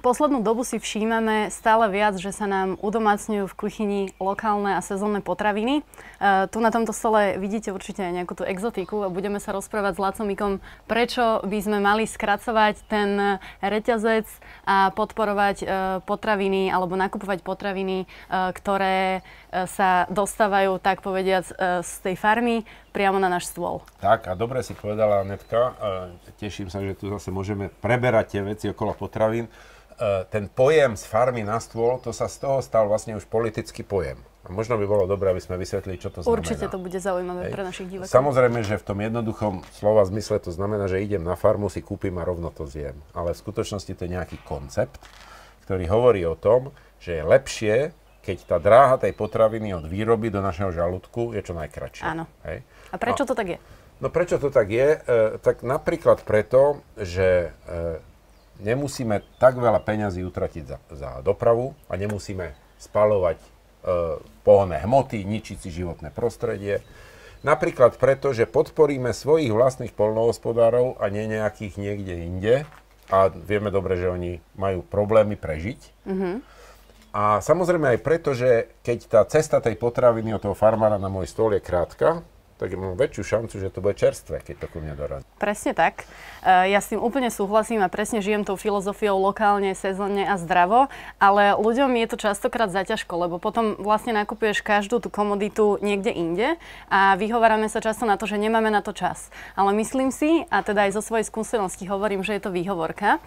poslednú dobu si všímame stále viac, že sa nám udomácňujú v kuchyni lokálne a sezónne potraviny. Tu na tomto stole vidíte určite aj nejakú tú exotiku a budeme sa rozprávať s Lacom Mikom, prečo by sme mali skracovať ten reťazec a podporovať potraviny alebo nakupovať potraviny, ktoré sa dostávajú, tak povediac, z tej farmy priamo na náš stôl. Tak a dobre si povedala Anetka, teším sa, že tu zase môžeme preberať tie veci okolo potravín. Ten pojem z farmy na stôl, to sa z toho stal vlastne už politický pojem. A možno by bolo dobré, aby sme vysvetlili, čo to znamená. Určite to bude zaujímavé pre našich divákov. Samozrejme, že v tom jednoduchom slova zmysle to znamená, že idem na farmu, si kúpim a rovno to zjem. Ale v skutočnosti to je nejaký koncept, ktorý hovorí o tom, že je lepšie, keď tá dráha tej potraviny od výroby do našeho žalúdku je čo najkratšia. Áno. Hej? A prečo to tak je? No prečo to tak je? Tak napríklad preto, že nemusíme tak veľa peňazí utratiť za dopravu a nemusíme spaľovať pohonné hmoty, ničiť si životné prostredie. Napríklad preto, že podporíme svojich vlastných poľnohospodárov a nie nejakých niekde inde. A vieme dobre, že oni majú problémy prežiť. Mm-hmm. A samozrejme aj preto, že keď tá cesta tej potraviny od toho farmára na môj stôl je krátka, tak mám väčšiu šancu, že to bude čerstvé, keď to ku mne dorazí. Presne tak. Ja s tým úplne súhlasím a presne žijem tou filozofiou lokálne, sezónne a zdravo, ale ľuďom je to častokrát zaťažko, lebo potom vlastne nakupuješ každú tú komoditu niekde inde a vyhovárame sa často na to, že nemáme na to čas. Ale myslím si, a teda aj zo svojej skúsenosti hovorím, že je to výhovorka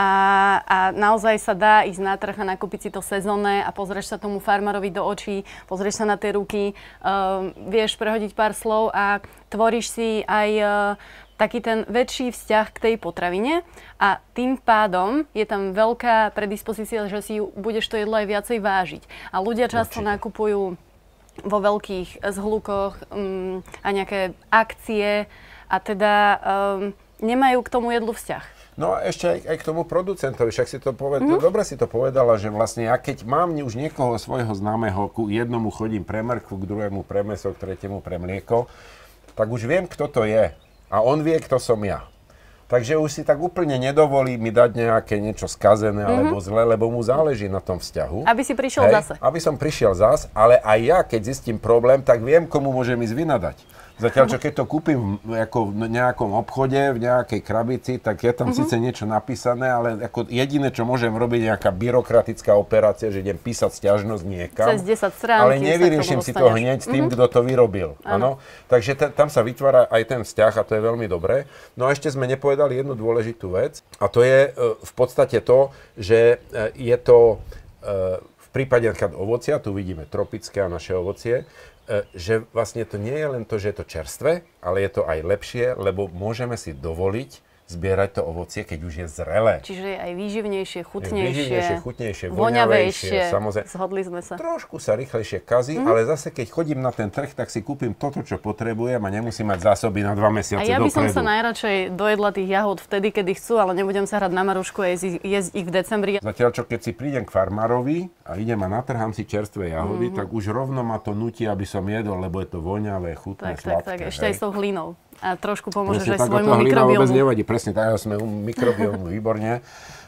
a naozaj sa dá ísť na trh a nakúpiť si to sezónne a pozrieš sa tomu farmárovi do očí, pozrieš sa na tie ruky, vieš prehodiť pár slov a tvoríš si aj taký ten väčší vzťah k tej potravine a tým pádom je tam veľká predispozícia, že si budeš to jedlo aj viacej vážiť. A ľudia často nakupujú vo veľkých zhlukoch a nejaké akcie a teda nemajú k tomu jedlu vzťah. No a ešte aj k tomu producentovi, však si to dobre si to povedala, že vlastne ja keď mám už niekoho svojho známeho, ku jednomu chodím pre mrkvu, k druhému pre mäso, k tretiemu pre mlieko, tak už viem, kto to je. A on vie, kto som ja. Takže už si tak úplne nedovolí mi dať nejaké niečo skazené alebo zlé, lebo mu záleží na tom vzťahu. Aby si prišiel zase. Aby som prišiel zase, ale aj ja, keď zistím problém, tak viem, komu môžem ísť vynadať. Zatiaľ, čo keď to kúpim ako v nejakom obchode, v nejakej krabici, tak je tam síce niečo napísané, ale ako jediné, čo môžem robiť, nejaká byrokratická operácia, že idem písať sťažnosť niekam. Cez 10 strán, ale nevyriešim si to hneď s tým, kto to vyrobil. Áno. Takže tam sa vytvára aj ten vzťah a to je veľmi dobré. No a ešte sme nepovedali jednu dôležitú vec a to je v podstate to, že je to v prípade napríklad ovocia, tu vidíme tropické a naše ovocie, že vlastne to nie je len to, že je to čerstvé, ale je to aj lepšie, lebo môžeme si dovoliť zbierať to ovocie, keď už je zrelé. Čiže je aj výživnejšie, chutnejšie, voňavejšie, samozrejme. Zhodli sme sa. Trošku sa rýchlejšie kazí, ale zase keď chodím na ten trh, tak si kúpim toto, čo potrebujem a nemusím mať zásoby na 2 mesiace dopredu. A ja by som sa najradšej dojedla tých jahod vtedy, kedy chcú, ale nebudem sa hrať na Marušku a jesť ich v decembri. Zatiaľ, čo keď si prídem k farmárovi a idem a natrhám si čerstvé jahody, tak už rovno ma to nutí, aby som jedol, lebo je to voňavé, chutné, sladké. Tak, ešte aj s tou hlinou. A trošku pomôžeš presne aj svojmu mikrobiomu. Vôbec nevadí, presne tak, sme u mikrobiomu, výborne.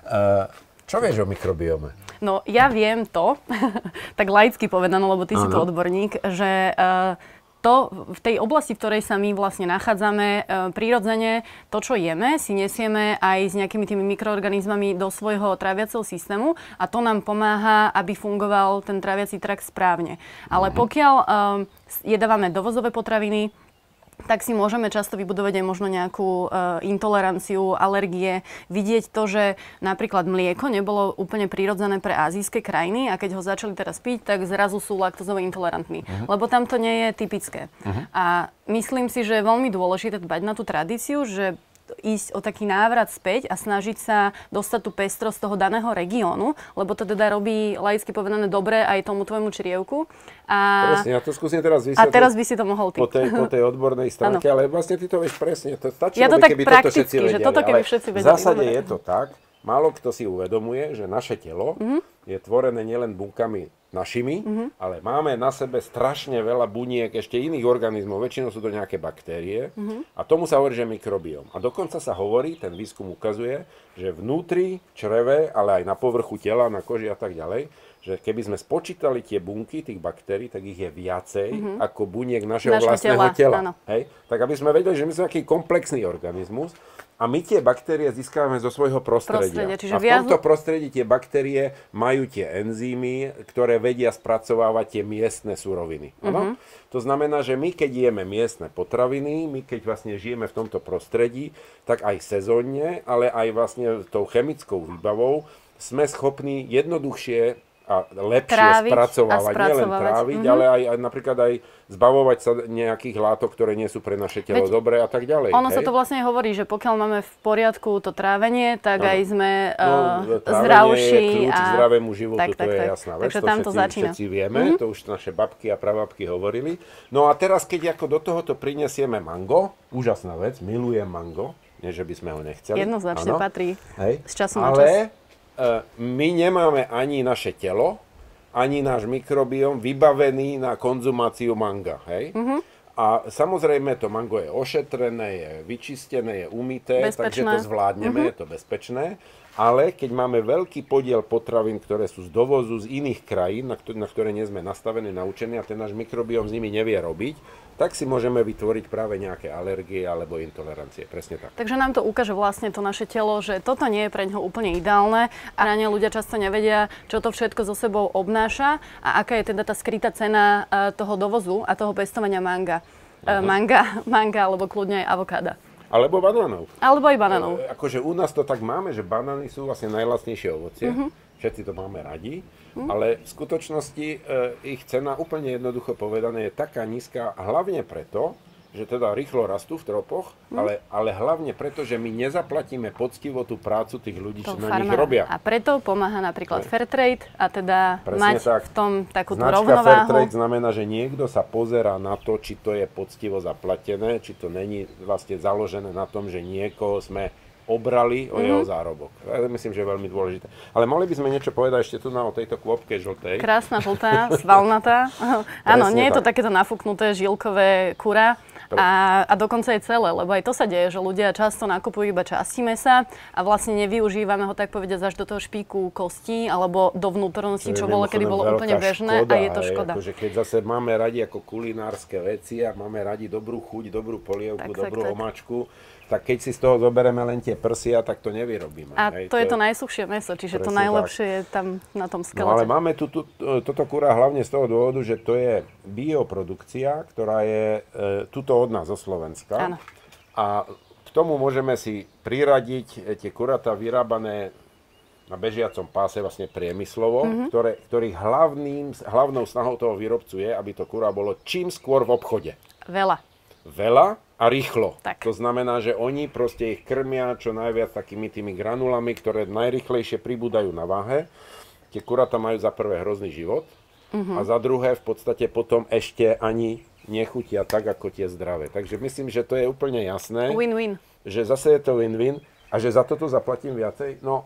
Čo vieš o mikrobiome? No, ja viem to, tak laicky povedané, lebo ty si tu odborník, že to v tej oblasti, v ktorej sa my vlastne nachádzame, prirodzene to, čo jeme, si nesieme aj s nejakými tými mikroorganizmami do svojho tráviaceho systému a to nám pomáha, aby fungoval ten tráviaci trakt správne. Ale pokiaľ jedávame dovozové potraviny, tak si môžeme často vybudovať aj možno nejakú intoleranciu, alergie. Vidieť to, že napríklad mlieko nebolo úplne prirodzené pre azijské krajiny a keď ho začali teraz piť, tak zrazu sú laktózovo intolerantní. Lebo tam to nie je typické. A myslím si, že je veľmi dôležité dbať na tú tradíciu, že ísť o taký návrat späť a snažiť sa dostať tú pestrosť toho daného regiónu, lebo to teda robí laicky povedané dobre aj tomu tvojmu črievku. Presne, ja to skúsim teraz vysvetliť. A teraz by si to mohol ty. Po tej odbornej stránke, ale vlastne ty to vieš presne. To stačí, ja to tak keby toto všetci vedeli. že toto keby všetci vedeli. V zásade je to tak, málo kto si uvedomuje, že naše telo je tvorené nielen bunkami našimi, ale máme na sebe strašne veľa buniek ešte iných organizmov, väčšinou sú to nejaké baktérie a tomu sa hovorí, že mikrobióm. A dokonca sa hovorí, ten výskum ukazuje, že vnútri čreve, ale aj na povrchu tela, na koži a tak ďalej, že keby sme spočítali tie bunky tých baktérií, tak ich je viacej ako buniek našeho vlastného tela. Hej? Tak aby sme vedeli, že my sme taký komplexný organizmus, a my tie baktérie získavame zo svojho prostredia. A v tomto prostredí tie baktérie majú tie enzymy, ktoré vedia spracovávať tie miestne suroviny. To znamená, že my keď jeme miestne potraviny, my keď vlastne žijeme v tomto prostredí, tak aj sezónne, ale aj vlastne tou chemickou výbavou sme schopní jednoduchšie a lepšie spracovávať, nielen tráviť, ale aj napríklad aj zbavovať sa nejakých látok, ktoré nie sú pre naše telo dobré a tak ďalej. Ono sa to vlastne hovorí, že pokiaľ máme v poriadku to trávenie, tak aj sme zdravší. Kľúč k zdravému životu, to je jasná vec. Takže tam to začína. Všetci vieme, to už naše babky a prababky hovorili. No a teraz, keď ako do tohoto prinesieme mango, úžasná vec, milujem mango, nie že by sme ho nechceli. Jednoznačne patrí z času na čas. Ale my nemáme ani naše telo, ani náš mikrobióm vybavený na konzumáciu manga. Hej? A samozrejme, to mango je ošetrené, je vyčistené, je umyté, takže to zvládneme, je to bezpečné. Ale keď máme veľký podiel potravín, ktoré sú z dovozu z iných krajín, na ktoré nie sme nastavení, naučení a ten náš mikrobióm s nimi nevie robiť, tak si môžeme vytvoriť práve nejaké alergie alebo intolerancie. Presne tak. Takže nám to ukáže vlastne to naše telo, že toto nie je pre ňoho úplne ideálne a na ne ľudia často nevedia, čo to všetko so sebou obnáša a aká je teda tá skrytá cena toho dovozu a toho pestovania manga. Manga alebo kľudne aj avokáda. Alebo banánov. Alebo aj banánov. Akože u nás to tak máme, že banány sú vlastne najlacnejšie ovocie. Všetci to máme radi. Ale v skutočnosti ich cena, úplne jednoducho povedané, je taká nízka, hlavne preto, že teda rýchlo rastú v tropoch, ale hlavne preto, že my nezaplatíme poctivo tú prácu tých ľudí, čo na nich robia. A preto pomáha napríklad Fairtrade a teda mať v tom takúto rovnováhu. Značka Fairtrade znamená, že niekto sa pozerá na to, či to je poctivo zaplatené, či to není vlastne založené na tom, že niekoho sme obrali o jeho zárobok. Ja myslím, že je veľmi dôležité. Ale mohli by sme niečo povedať ešte tu o tejto kvopke žltej. Krásna žltá, svalnatá. Áno, nie je to takéto nafúknuté žilkové kura. A dokonca je celé, lebo aj to sa deje, že ľudia často nakupujú iba časti mäsa a vlastne nevyužívame ho, tak povedať, až do toho špíku kostí alebo do vnútornosti, čo bolo, kedy bolo úplne bežné, a je to škoda. Akože keď zase máme radi ako kulinárske veci a máme radi dobrú chuť, dobrú polievku, dobrú omáčku, tak keď si z toho zoberieme len tie prsia, tak to nevyrobíme. A to je to najsuchšie mäso, čiže to najlepšie je tam na tom skelete. No ale máme toto kura hlavne z toho dôvodu, že to je bioprodukcia, ktorá je tuto od nás, zo Slovenska. Áno. A k tomu môžeme si priradiť tie kuratá vyrábané na bežiacom páse vlastne priemyslovo, ktorých hlavnou snahou toho výrobcu je, aby to kura bolo čím skôr v obchode. Veľa a rýchlo. Tak. To znamená, že oni proste ich krmia čo najviac takými tými granulami, ktoré najrýchlejšie pribúdajú na váhe. Tie kuratá majú za prvé hrozný život a za druhé v podstate potom ešte ani nechutia tak, ako tie zdravé. Takže myslím, že to je úplne jasné. Win-win. Že zase je to win-win a že za toto zaplatím viacej. No,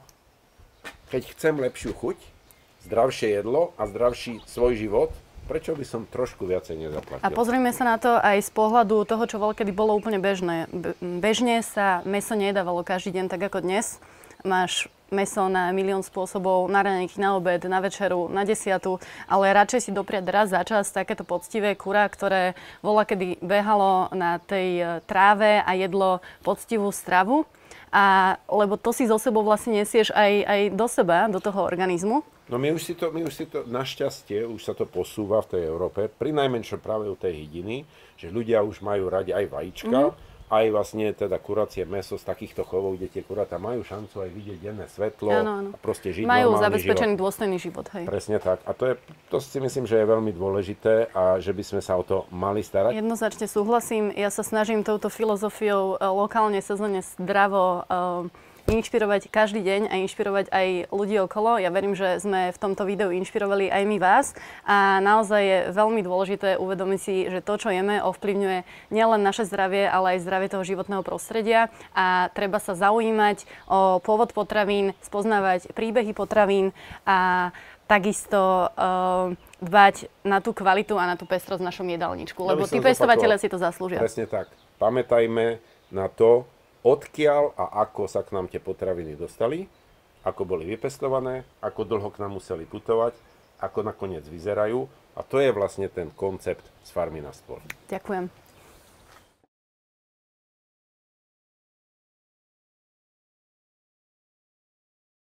keď chcem lepšiu chuť, zdravšie jedlo a zdravší svoj život, prečo by som trošku viacej nezaplatil? A pozrime sa na to aj z pohľadu toho, čo kedy bolo úplne bežné. Bežne sa mäso nejedávalo každý deň tak ako dnes. Máš mäso na milión spôsobov, na raňajky, na obed, na večeru, na 10, ale radšej si dopriať raz za čas takéto poctivé kura, ktoré kedy behalo na tej tráve a jedlo poctivú stravu. Lebo to si zo sebou vlastne nesieš aj do seba, do toho organizmu. No my už si to, našťastie, už sa to posúva v tej Európe, pri najmenšom práve u tej hydiny, že ľudia už majú radi aj vajíčka, aj vlastne teda kuracie mäso z takýchto chovov, kde tie kuratá majú šancu aj vidieť denné svetlo a proste žiť normálny život. Majú zabezpečený dôstojný život, hej. Presne tak. A to si myslím, že je veľmi dôležité a že by sme sa o to mali starať. Jednoznačne súhlasím. Ja sa snažím touto filozofiou lokálne, sezónne, zdravo inšpirovať každý deň a inšpirovať aj ľudí okolo. Ja verím, že sme v tomto videu inšpirovali aj my vás a naozaj je veľmi dôležité uvedomiť si, že to, čo jeme, ovplyvňuje nielen naše zdravie, ale aj zdravie toho životného prostredia a treba sa zaujímať o pôvod potravín, spoznávať príbehy potravín a takisto dbať na tú kvalitu a na tú pestrosť v našom jedálničku, lebo tí pestovatelia si to zaslúžia. Presne tak. Pamätajme na to, odkiaľ a ako sa k nám tie potraviny dostali, ako boli vypestované, ako dlho k nám museli putovať, ako nakoniec vyzerajú. A to je vlastne ten koncept z farmy na stôl. Ďakujem.